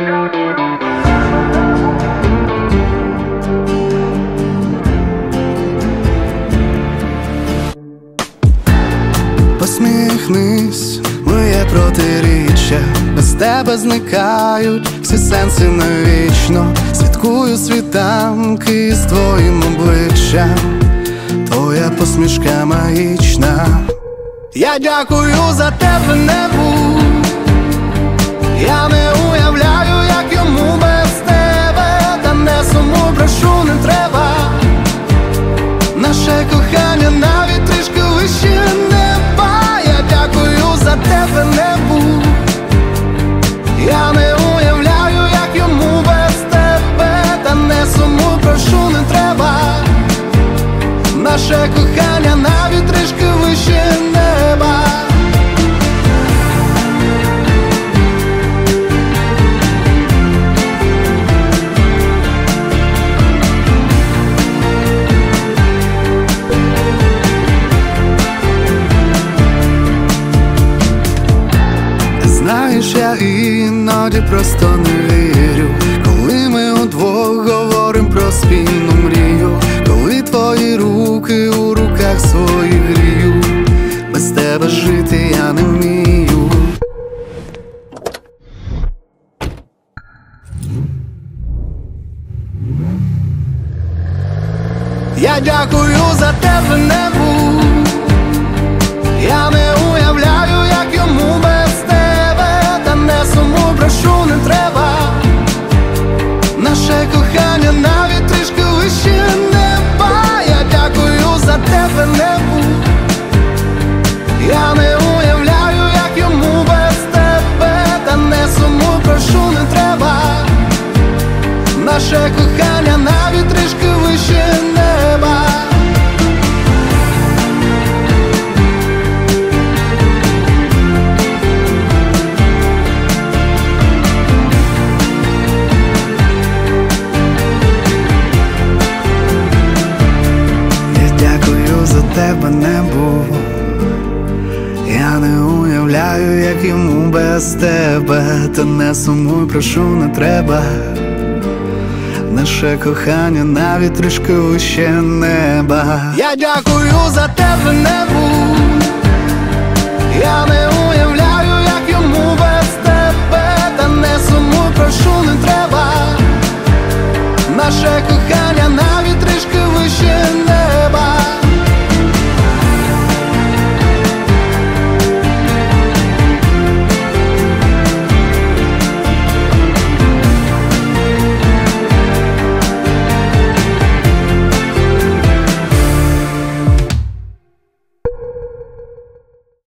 Посміхнись, моє протиріччя, без тебе зникають всі сенси навічно. Святкую світанки з твоїм обличчям, твоя посмішка магічна. Я дякую за тебе небу, я не уявляю, як йому без тебе. Та не сумуй, прошу, не треба. Наше кохання навіть трішки вище неба. Я дякую за тебе небу, я не уявляю, як йому без тебе. Та не сумуй, прошу, не треба. Наше кохання навіть трішки вище неба. Знаєш, я іноді просто не вірю, коли ми удвох говорим про спільну мрію, коли твої руки у руках своїх грію. Без тебе жити я не вмію. Я дякую за тебе небу, я не уявляю, як йому без тебе. Та не сумуй, прошу, не треба. Наше кохання навіть трішки вище неба. Я дякую за тебе небу, я не уявляю, як йому без тебе. Та не сумуй, прошу, не треба. Наше кохання навіть трішки вище неба. Тебе небу, я не уявляю, як йому без тебе. Та не сумуй, прошу, не треба. Наше кохання навіть трішки вище неба. Я дякую за тебе небу, я не уявляю, як йому без тебе. Та не сумуй, прошу, не треба. Наше кохання